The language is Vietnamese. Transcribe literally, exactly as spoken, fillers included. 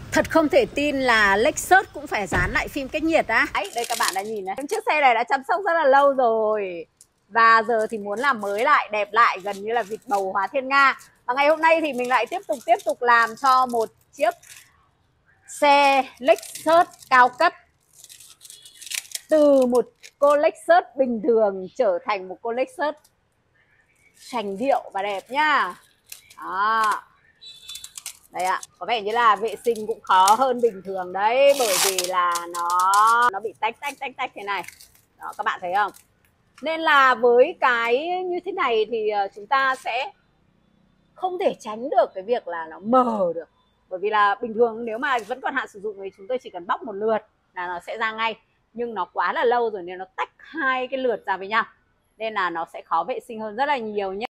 Thật không thể tin là Lexus cũng phải dán lại phim cách nhiệt á. Đấy, đây các bạn đã nhìn đấy. Chiếc xe này đã chăm sóc rất là lâu rồi. Và giờ thì muốn làm mới lại, đẹp lại, gần như là vịt bầu hóa thiên nga. Và ngày hôm nay thì mình lại tiếp tục tiếp tục làm cho một chiếc xe Lexus cao cấp. Từ một cô Lexus bình thường trở thành một cô Lexus sành điệu và đẹp nhá. Đó. Đây ạ, có vẻ như là vệ sinh cũng khó hơn bình thường đấy, bởi vì là nó nó bị tách tách tách tách thế này. Đó, các bạn thấy không? Nên là với cái như thế này thì chúng ta sẽ không thể tránh được cái việc là nó mờ được. Bởi vì là bình thường nếu mà vẫn còn hạn sử dụng thì chúng tôi chỉ cần bóc một lượt là nó sẽ ra ngay. Nhưng nó quá là lâu rồi nên nó tách hai cái lượt ra với nhau. Nên là nó sẽ khó vệ sinh hơn rất là nhiều nhé.